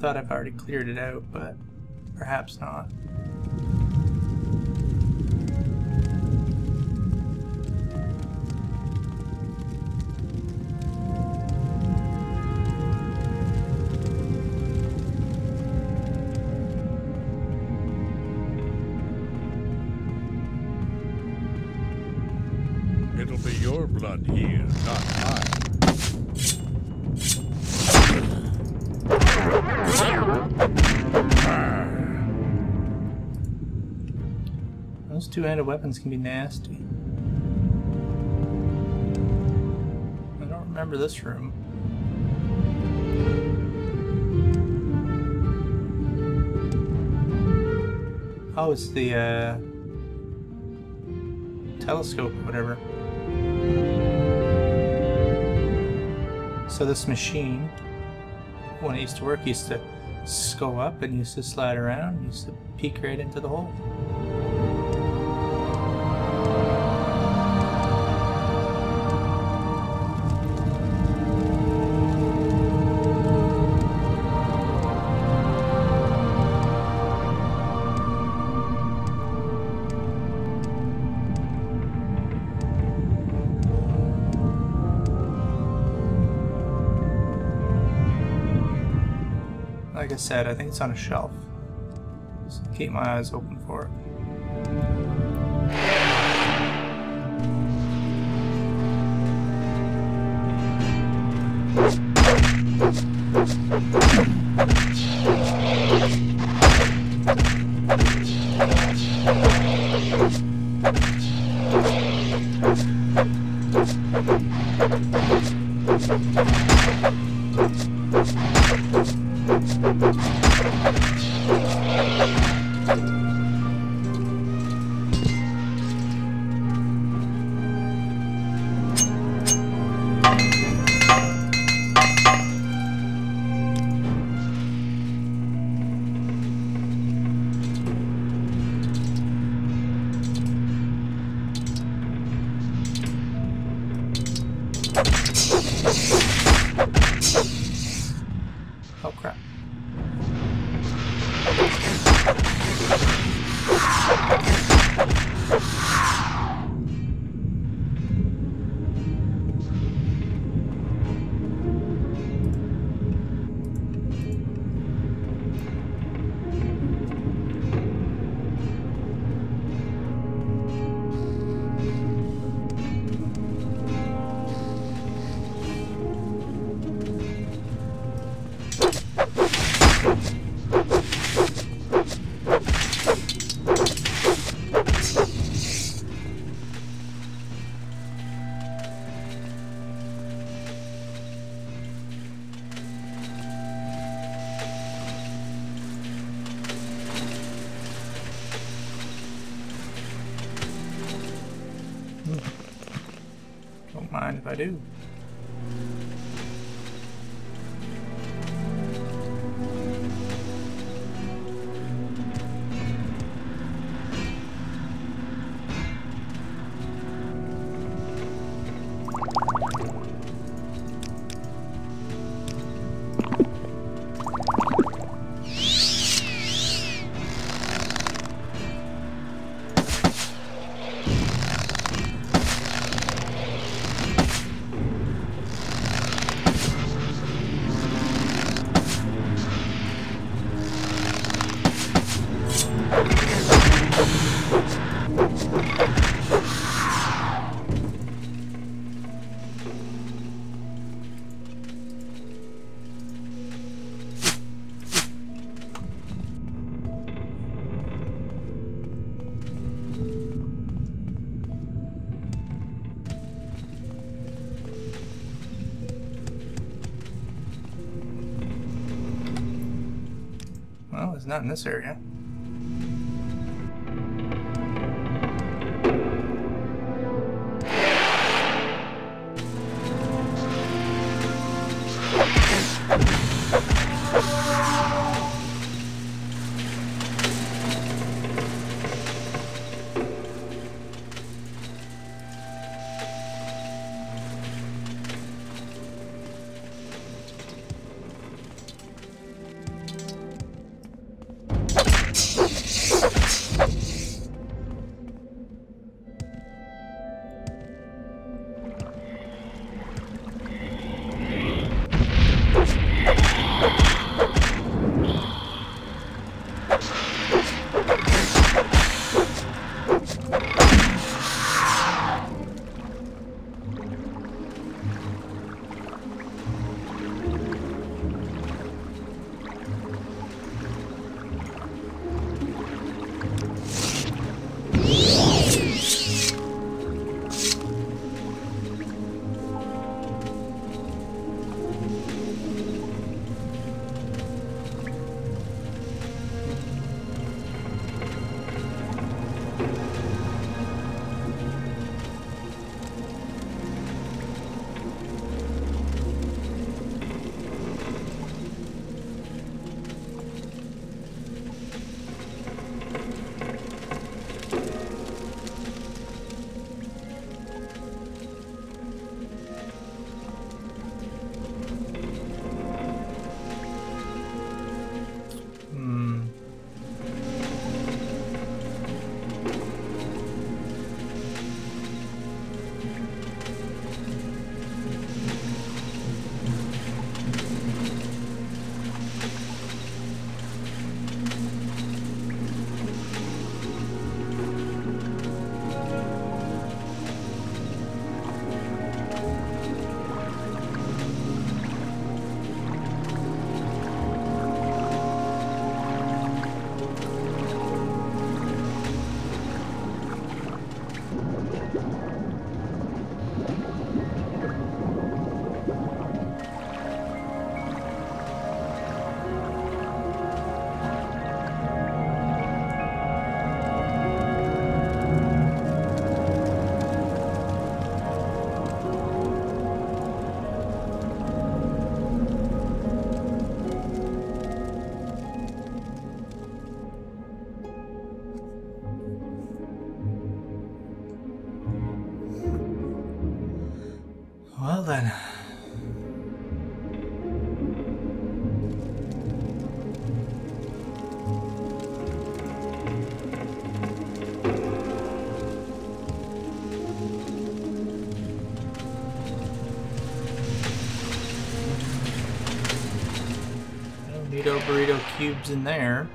thought I've already cleared it out, but perhaps not. It'll be your blood here, not mine. Those two-handed weapons can be nasty. I don't remember this room. Oh, it's the telescope or whatever. So this machine, when it used to work, used to go up and used to slide around, used to peek right into the hole. Like I said, I think it's on a shelf. So keep my eyes open for it. Oh crap. Don't mind if I do. Well, it's not in this area. then. No neato burrito cubes in there.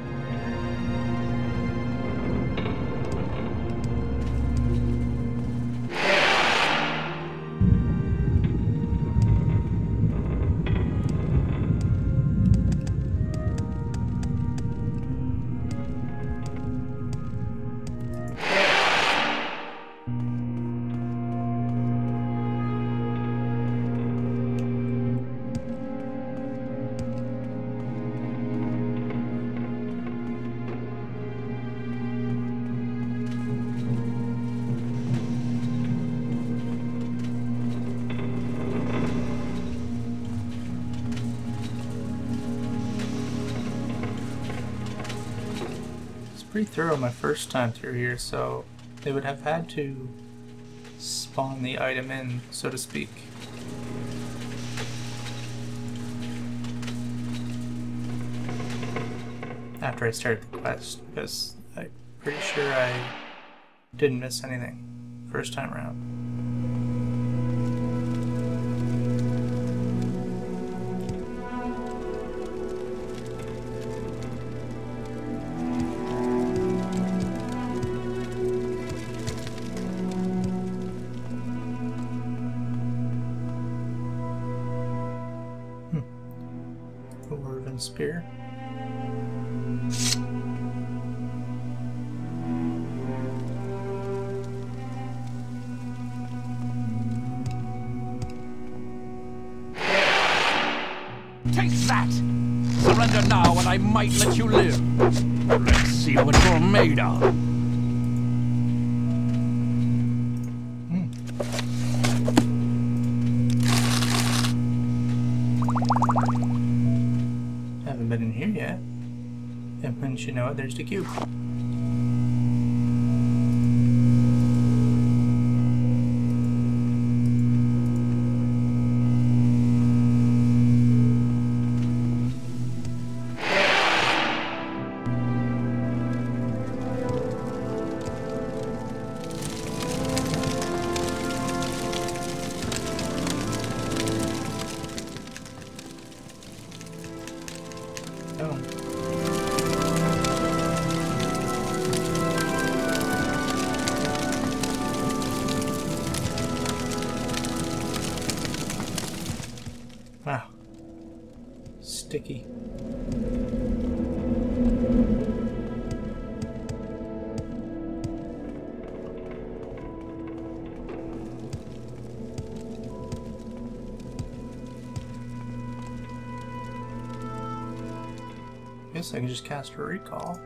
Pretty thorough my first time through here, so they would have had to spawn the item in, so to speak. After I started the quest, because I'm pretty sure I didn't miss anything first time around. Spear. Take that! Surrender now and I might let you live. Let's see what you're made of. Haven't been in here yet. And wouldn't you know it, there's the cube. Wow. Sticky. Guess I can just cast a recall.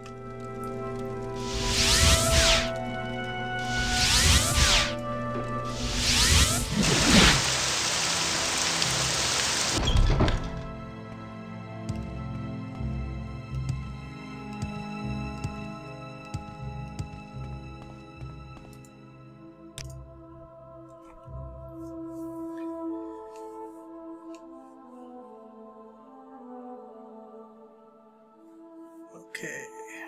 Okay.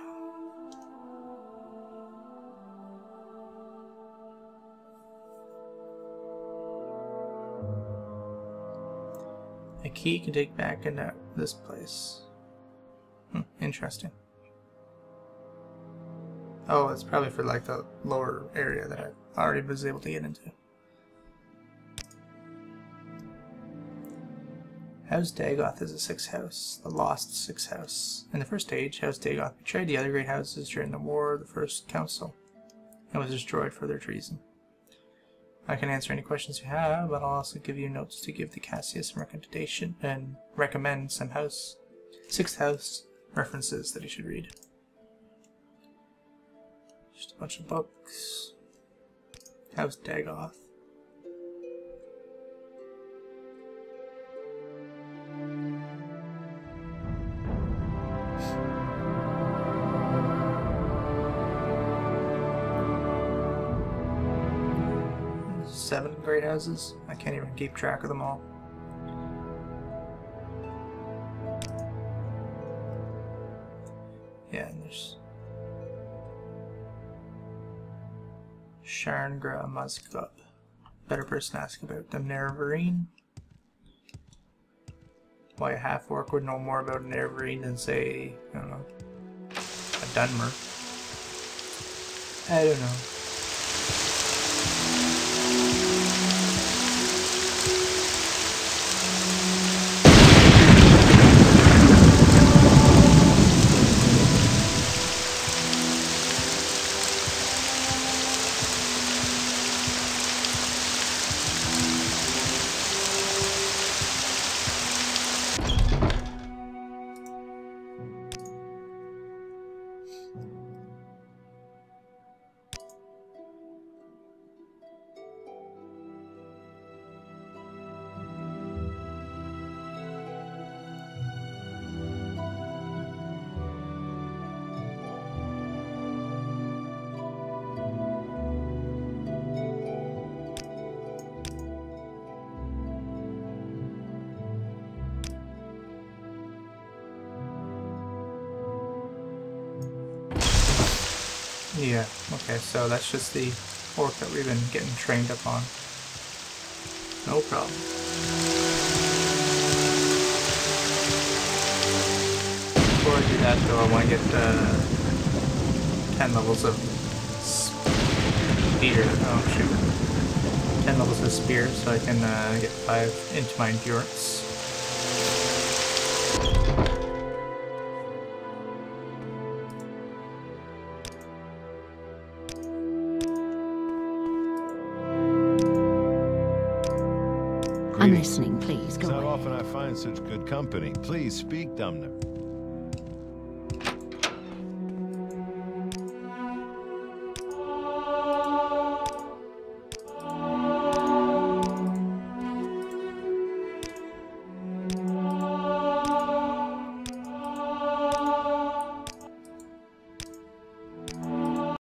A key can take back into this place. Interesting. Oh, it's probably for like the lower area that I already was able to get into. House Dagoth is a sixth house, the lost sixth house. In the first age, House Dagoth betrayed the other great houses during the War of the First Council and was destroyed for their treason. I can answer any questions you have, but I'll also give you notes to give the Cassius some recommendation and recommend some sixth house references that you should read. Just a bunch of books. House Dagoth. 7 great houses. I can't even keep track of them all. Yeah, and there's Sharngra Muscup. Better person to ask about the Nerevarine. Why a half-orc would know more about a Nerevarine than, say, I don't know, a Dunmer. I don't know. Yeah, okay, so that's just the orc that we've been getting trained up on. No problem. Before I do that though, I want to get 10 levels of spear. Oh shoot. 10 levels of spear so I can get 5 into my endurance. I'm listening, please, go It's not on. often I find such good company. Please speak, Dumner.